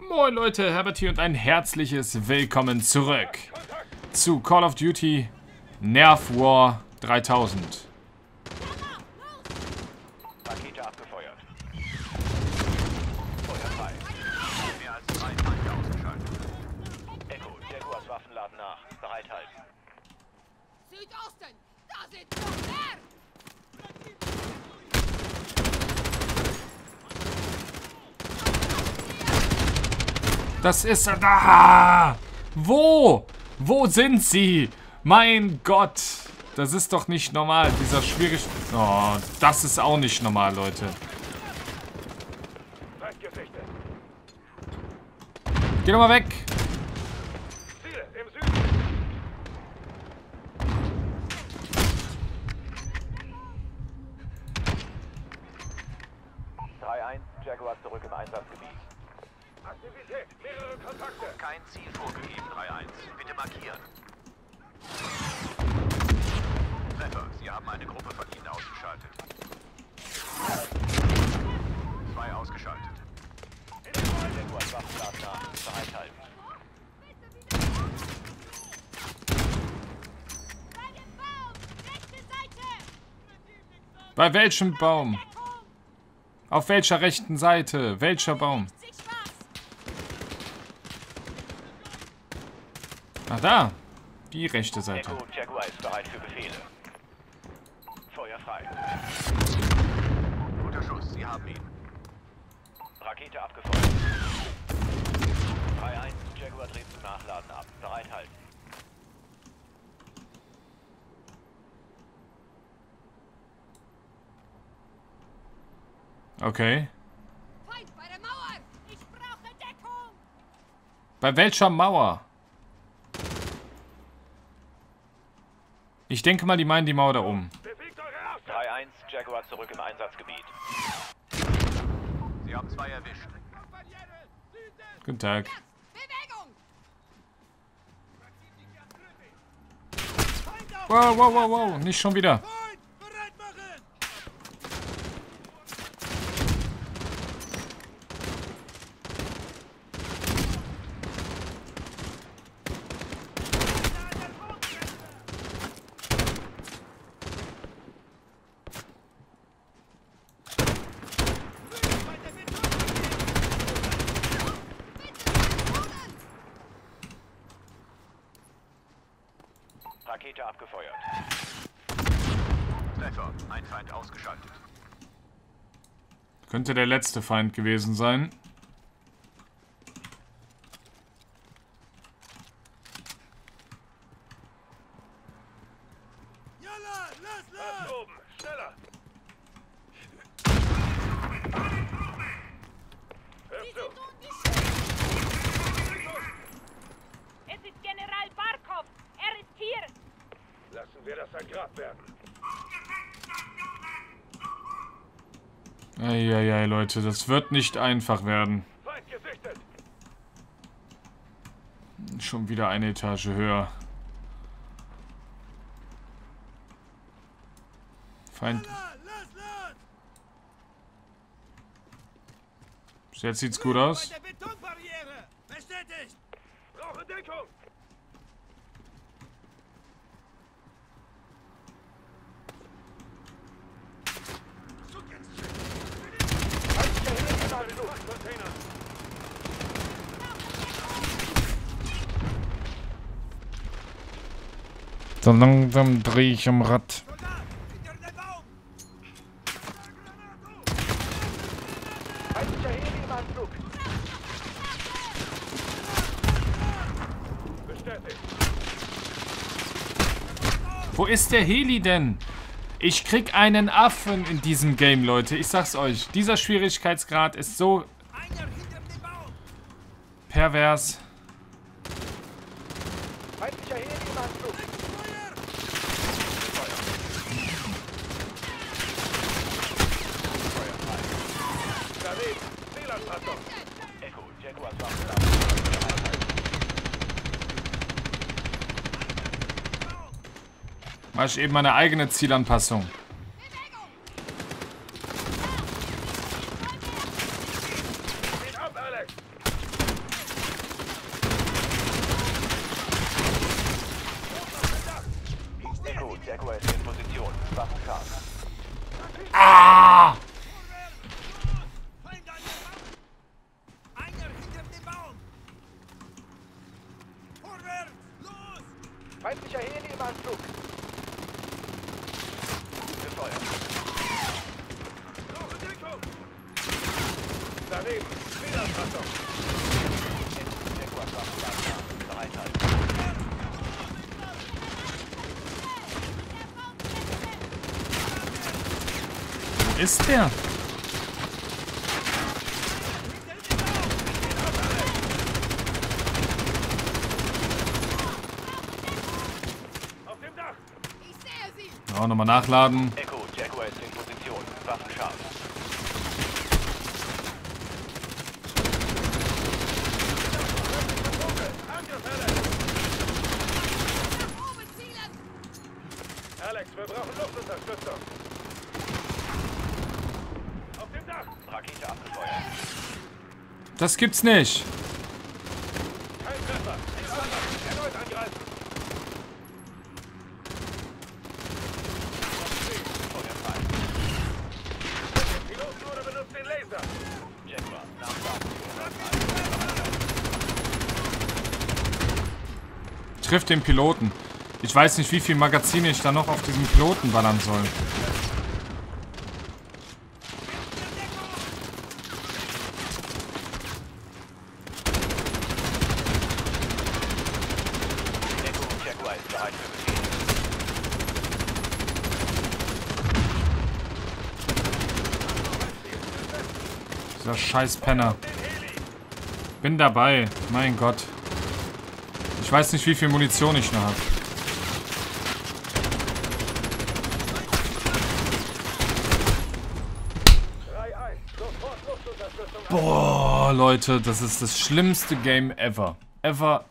Moin Leute, Herbert hier und ein herzliches Willkommen zurück zu Call of Duty Nerf War 3000. Rakete abgefeuert. Feuer frei. Mehr als 3 Feinde ausgeschaltet. Echo, Jaguars Waffen laden nach. Bereithalten. Südosten! Da sind noch mehr! Das ist da! Wo? Wo sind sie? Mein Gott! Das ist doch nicht normal, dieser schwierig... Oh, das ist auch nicht normal, Leute. Geh doch mal weg! Ziele im Süden. Jaguar zurück im Einsatzgebiet. Aktivität, mehrere Kontakte. Kein Ziel vorgegeben, 3-1. Bitte markieren. Treffer, Sie haben eine Gruppe von Ihnen ausgeschaltet. 2 ausgeschaltet. Jaguars Waffen laden nach. Bereithalten. Bei welchem Baum? Auf welcher rechten Seite? Welcher Baum? Ach da. Die rechte Seite. Echo, Jaguar ist bereit für Befehle. Feuer frei. Guter Schuss, Sie haben ihn. Rakete abgefeuert. 3-1, Jaguar dreht zum Nachladen ab. Bereithalten. Okay. Feind bei der Mauer! Ich brauche Deckung! Bei welcher Mauer? Ich denke mal, die meinen die Mauer da oben. 3-1, Jaguar zurück im Einsatzgebiet. Sie haben 2 erwischt. Guten Tag. Bewegung! Wow, wow, wow, wow. Nicht schon wieder. Rakete abgefeuert. Treffer, ein Feind ausgeschaltet. Könnte der letzte Feind gewesen sein. Oben, schneller! Es ist General Barkov! Er ist hier! Lassen wir das ein Grab werden. Eieiei, Leute, das wird nicht einfach werden. Feind gesichtet! Schon wieder eine Etage höher. Feind. Bis jetzt sieht's gut aus. Betonbarriere! Bestätigt! Brauche Deckung! So langsam drehe ich am Rad. Wo ist der Heli denn? Ich krieg einen Affen in diesem Game, Leute. Ich sag's euch. Dieser Schwierigkeitsgrad ist so pervers. Echo, Jaguars Waffen laden nach. Mach ich eben meine eigene Zielanpassung. Ab, Alex! Feindlicher Heli im Anflug. Gefeuert. Suche Deckung. Daneben. Fehlerfassung. Wo ist der? Auch nochmal nachladen. Echo, Jaguar ist in Position. Waffen scharf. Alex, wir brauchen Luftunterstützung. Auf dem Dach. Rakete abgefeuert. Das gibt's nicht. Kein Treffer. Erneut angreifen. Trifft den Piloten. Ich weiß nicht, wie viel Magazine ich da noch auf diesen Piloten ballern soll. Dieser scheiß Penner. Bin dabei. Mein Gott. Ich weiß nicht, wie viel Munition ich noch habe. Boah, Leute, das ist das schlimmste Game ever. Ever.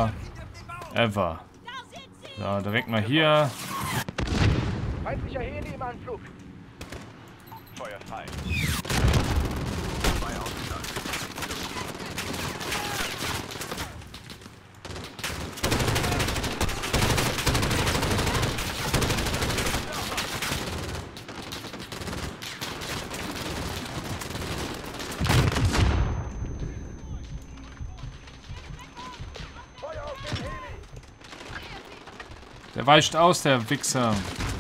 So, direkt mal hier. Feindlicher Heli im Anflug. Feuer frei. Der weicht aus, der Wichser.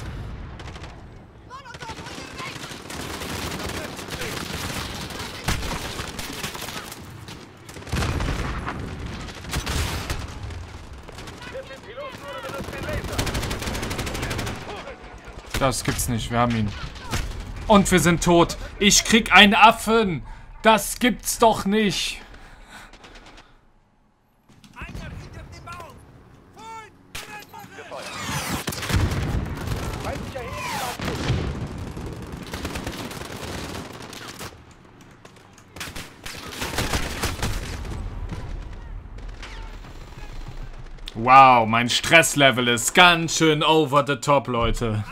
Das gibt's nicht, wir haben ihn. Und wir sind tot. Ich krieg einen Affen. Das gibt's doch nicht. Wow, mein Stresslevel ist ganz schön over the top, Leute.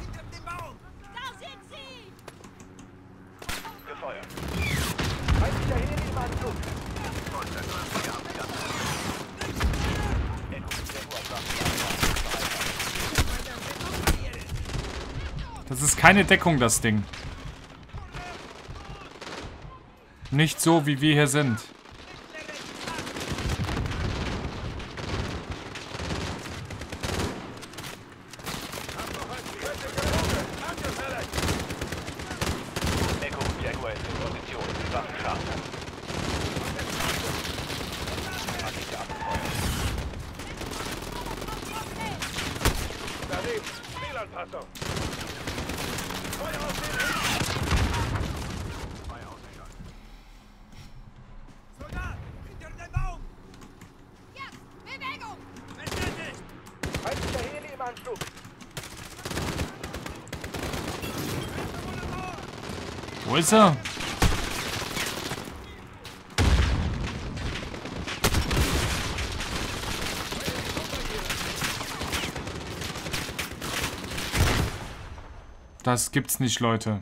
Das ist keine Deckung, das Ding. Nicht so, wie wir hier sind. Wo ist er? Das gibt's nicht, Leute.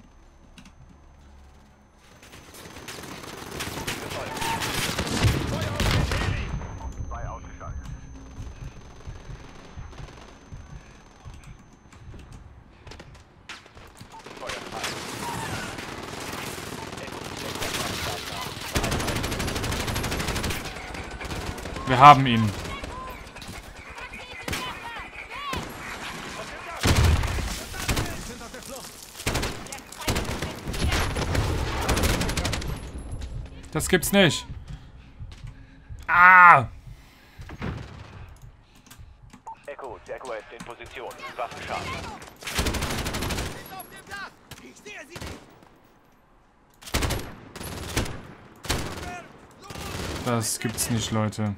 Wir haben ihn. Das gibt's nicht. Ah! Echo, Jaguar ist in Position. Waffen scharf. Auf dem Dach! Ich sehe sie nicht! Das gibt's nicht, Leute.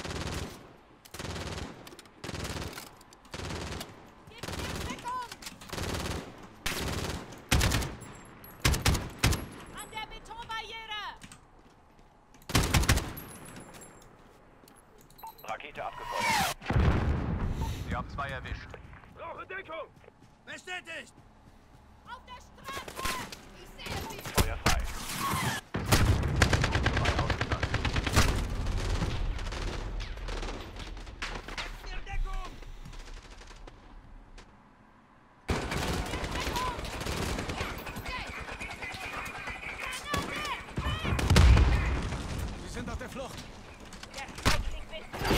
An der Betonbarriere! Rakete abgefeuert. Wir haben 2 erwischt. Brauche Deckung! Bestätigt! Auf der Straße! Ich sehe sie! Feuer frei. 2 ausgestattet. Deckung! Sie sind auf der Flucht. Der Feigling will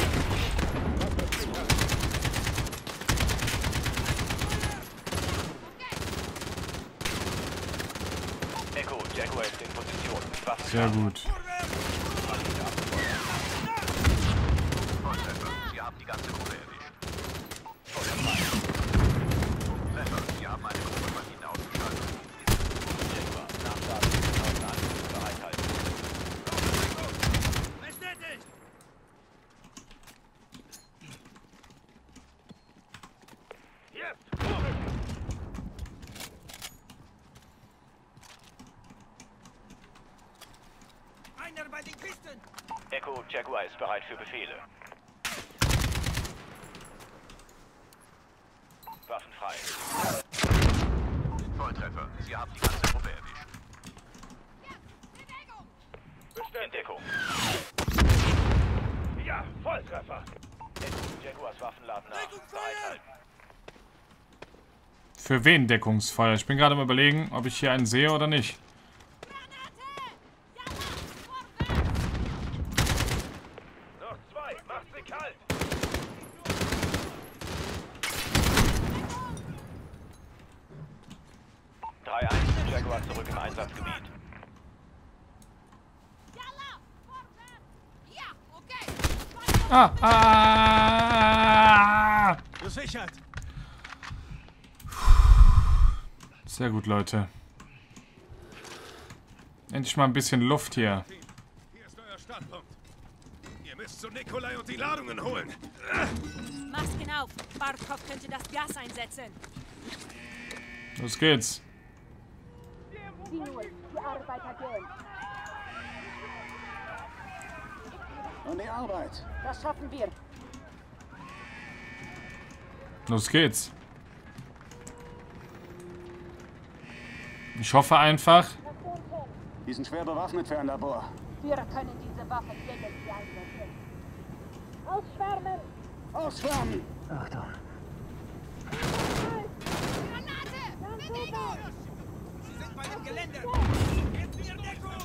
Echo, Jaguar ist in Position. Waffen Sehr gut. Rakete abgefeuert. Volltreffer. Sie haben die ganze Gruppe erwischt. Feuer frei. Treffer. Sie haben eine Gruppe von ihnen ausgeschaltet. Jaguar, Nachladen 1000 bereithalten. Bestätigt! Jetzt! Einer bei den Kisten! Echo, Jaguar ist bereit für Befehle. Waffen frei. Volltreffer. Sie haben die ganze Gruppe erwischt. Bewegung! In Deckung. Ja, Volltreffer. Echo, Jaguars Waffenladen nach. Bereithalten. Für wen Deckungsfeuer? Ich bin gerade am Überlegen, ob ich hier einen sehe oder nicht. Granate! Jalla! Vorwärts! Noch 2. Macht sie kalt. Deckung! 3-1. Jaguar zurück im Einsatzgebiet. Jalla! Vorwärts! Ja, okay! Ah! Gesichert. Sehr gut, Leute. Endlich mal ein bisschen Luft hier. Hier ist euer Startpunkt. Ihr müsst zu Nikolai und die Ladungen holen. Masken auf! Barkov könnte das Gas einsetzen. Los geht's. Die Arbeit gehen. Und die Arbeit. Das schaffen wir. Los geht's. Ich hoffe einfach. Die sind schwer bewaffnet für ein Labor. Wir können diese Waffe gegen sie einsetzen. Ausschwärmen! Ausschwärmen! Achtung. Granate! Bewegung! Sie sind bei dem Gelände! Jetzt in Deckung!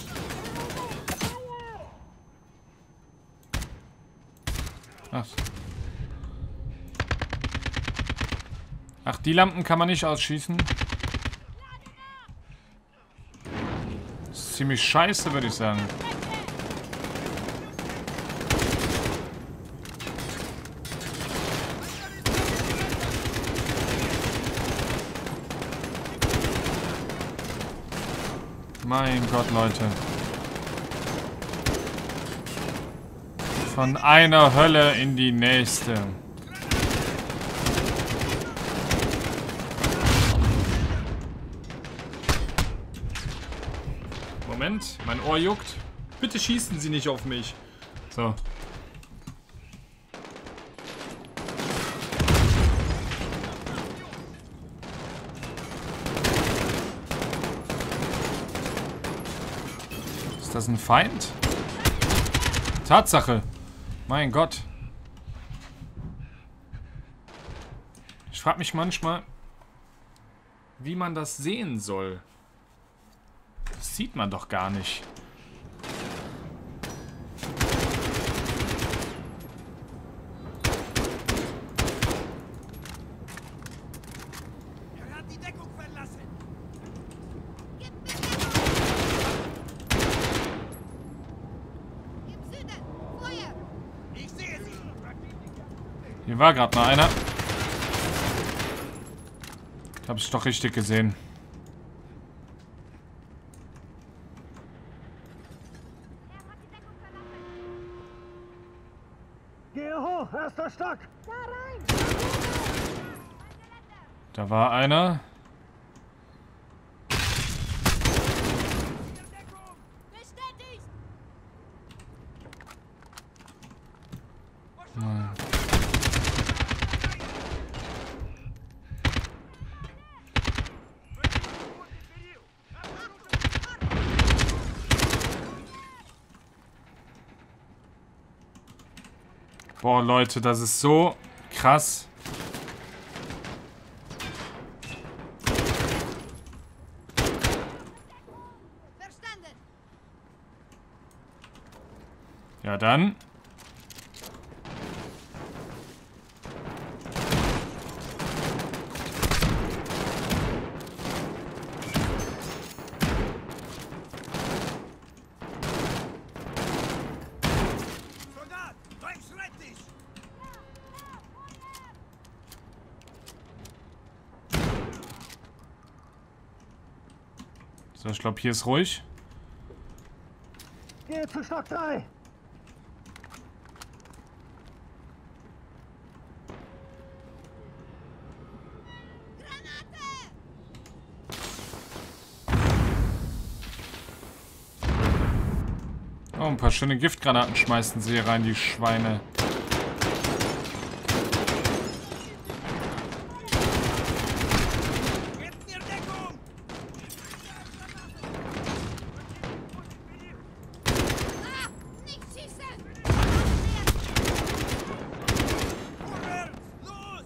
Ach, die Lampen kann man nicht ausschießen. Das ist ziemlich scheiße, würde ich sagen. Mein Gott, Leute. Von einer Hölle in die nächste. Moment, mein Ohr juckt. Bitte schießen Sie nicht auf mich. So. Ist das ein Feind? Tatsache. Mein Gott. Ich frage mich manchmal, wie man das sehen soll. Das sieht man doch gar nicht. Er hat die Deckung verlassen! Hier war gerade noch einer. Ich habe es doch richtig gesehen. Gehe hoch, erster Stock. Da war einer. Bestätigt! Boah, Leute, das ist so krass. Verstanden. Ja, dann. Soldat, rechts, rett dich! So, ich glaube, hier ist ruhig. Gehe zu Stock 3. Oh, ein paar schöne Giftgranaten schmeißen sie hier rein, die Schweine. Gebt mir Deckung! Nicht schießen! Vorwärts! Los!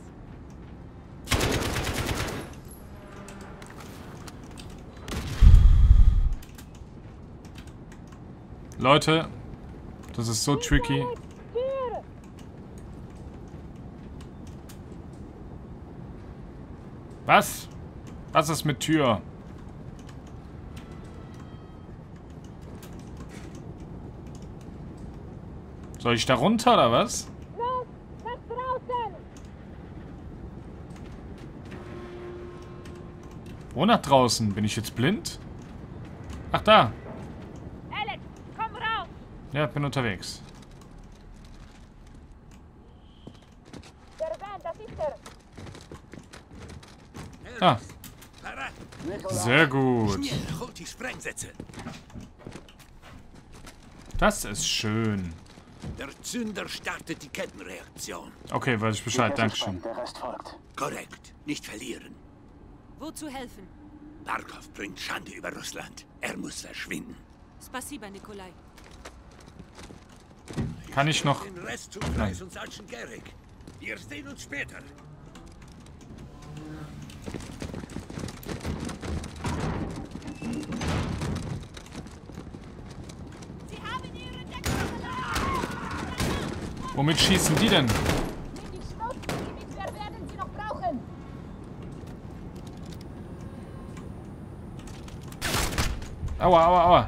Leute, das ist so tricky. Was? Was ist mit Tür? Soll ich da runter oder was? Los, nach draußen! Wo nach draußen? Bin ich jetzt blind? Ach, da. Alex, komm raus! Ja, bin unterwegs. Der Van, das ist er! Ah, Parat! Nikolai. sehr gut. Schnell, holt die Sprengsätze! Das ist schön. Der Zünder startet die Kettenreaktion. Okay, weiß ich Bescheid. Die Kette Dankeschön. sprengt, der Rest folgt. Korrekt, nicht verlieren. Wozu helfen? Barkov bringt Schande über Russland. Er muss verschwinden. Spasiba, Nikolai. Kann ich noch... Den Rest zu Kreis und Sergeant Garrick. Wir sehen uns später. Sie haben ihre Deckung verloren! Womit schießen die denn? Mit die Schrotgewehr werden sie noch brauchen! Aua, aua, aua.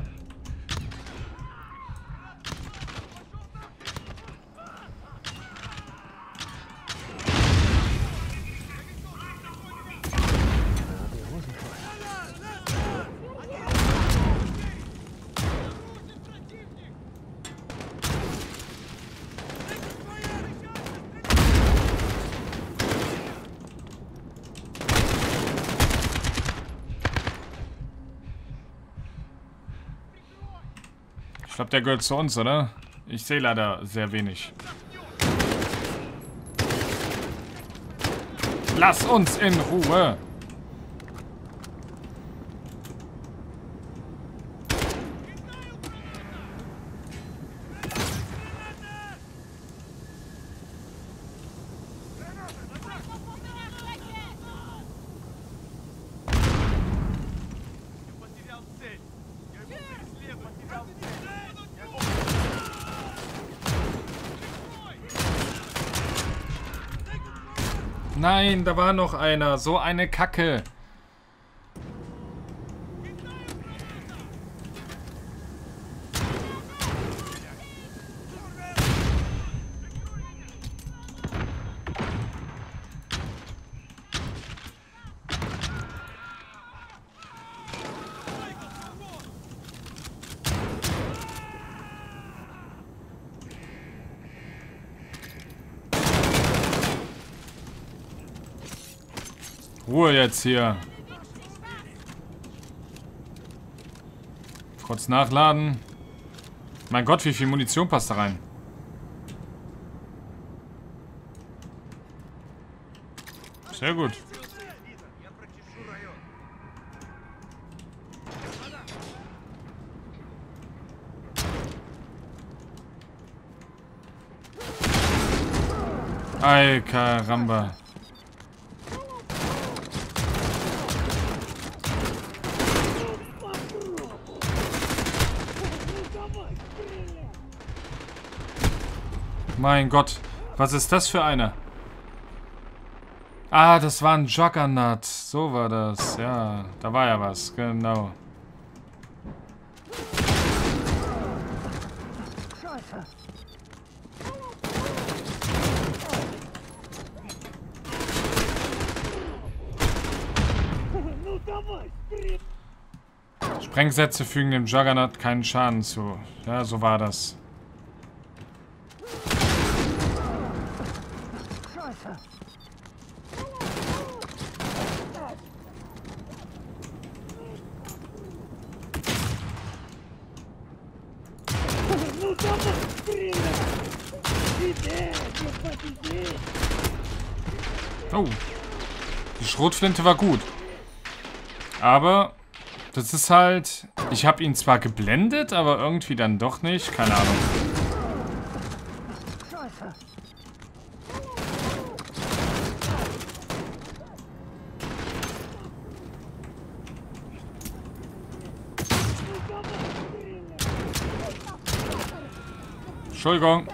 Ich glaube, der gehört zu uns, oder? Ich sehe leider sehr wenig. Lass uns in Ruhe! Nein, da war noch einer. So eine Kacke. Ruhe jetzt hier. Kurz nachladen. Mein Gott, wie viel Munition passt da rein? Sehr gut. Ay, caramba. Mein Gott, was ist das für einer? Ah, das war ein Juggernaut. So war das. Ja, da war ja was. Genau. Sprengsätze fügen dem Juggernaut keinen Schaden zu. Ja, so war das. Oh. Die Schrotflinte war gut. Aber das ist halt... Ich habe ihn zwar geblendet, aber irgendwie dann doch nicht. Keine Ahnung. Entschuldigung.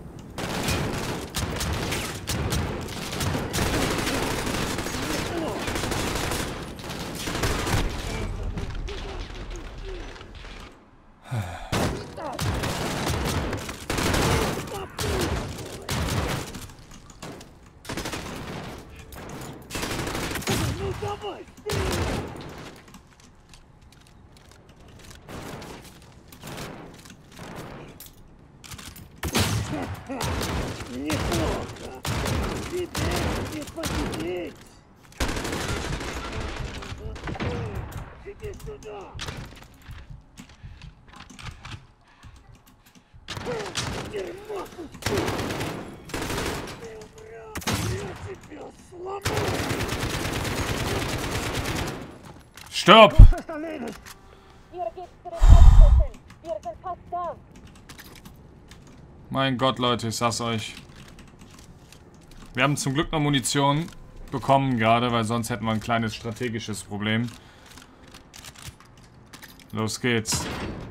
Stopp! Hier geht's zu den Hauptschüssen. Wir sind fast da. Mein Gott, Leute, ich sag's euch. Wir haben zum Glück noch Munition bekommen gerade, weil sonst hätten wir ein kleines strategisches Problem. Los geht's.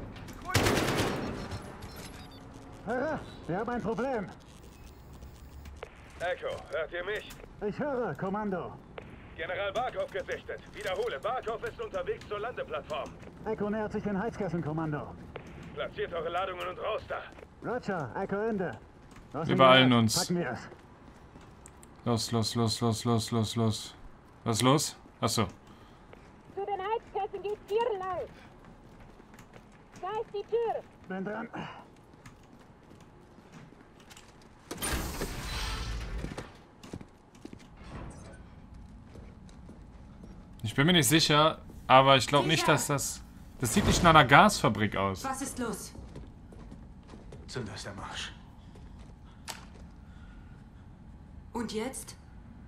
Herr, wir haben ein Problem. Echo, hört ihr mich? Ich höre, Kommando. General Barkov gesichtet. Wiederhole, Barkov ist unterwegs zur Landeplattform. Echo nähert sich den Heizkesseln, Kommando. Platziert eure Ladungen und raus da. Roger, Echo Ende. Was Wir beeilen ihr? uns. Packen wir es. Los. Was ist los? Achso. Zu den Heizkästen geht's hier lang. Da ist die Tür. Bin dran. Ich bin mir nicht sicher, aber ich glaube nicht, dass das... Das sieht nicht nach einer Gasfabrik aus. Was ist los? Zünder ist der Marsch. Und jetzt?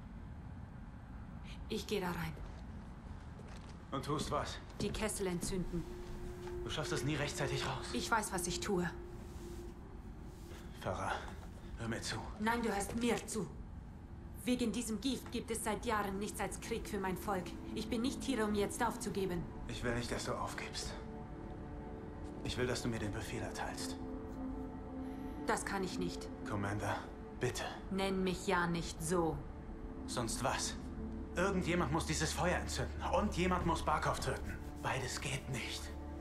Ich gehe da rein. Und tust was? Die Kessel entzünden. Du schaffst es nie rechtzeitig raus. Ich weiß, was ich tue. Farah, hör mir zu. Nein, du hörst mir zu. Wegen diesem Gift gibt es seit Jahren nichts als Krieg für mein Volk. Ich bin nicht hier, um jetzt aufzugeben. Ich will nicht, dass du aufgibst. Ich will, dass du mir den Befehl erteilst. Das kann ich nicht. Commander, bitte. Nenn mich ja nicht so. Sonst was? Irgendjemand muss dieses Feuer entzünden. Und jemand muss Barkov töten. Beides geht nicht.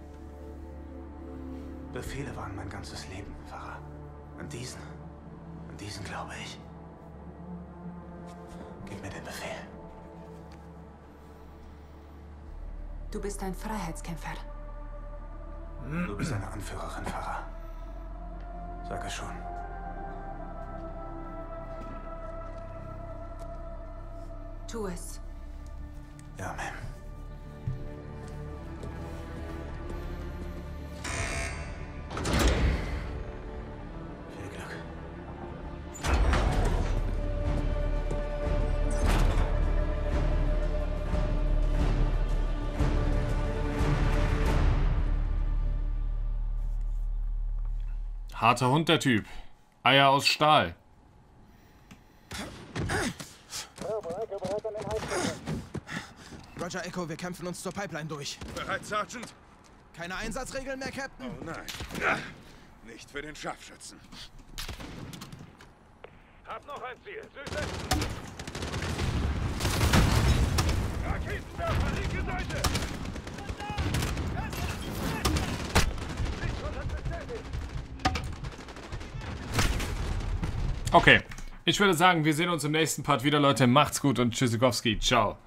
Befehle waren mein ganzes Leben, Farah. An diesen glaube ich. Gib mir den Befehl. Du bist ein Freiheitskämpfer. Du bist eine Anführerin, Farah. Sag es schon. Tu es. Ja, Ma'am. Viel Glück. Harter Hund, der Typ. Eier aus Stahl. Roger, Echo, wir kämpfen uns zur Pipeline durch. Bereit, Sergeant? Keine Einsatzregeln mehr, Captain? Oh nein. Nicht für den Scharfschützen. Hab noch ein Ziel. Süße. Raketenwerfer, linke Seite. Okay. Ich würde sagen, wir sehen uns im nächsten Part wieder, Leute. Macht's gut und tschüssikowski. Ciao.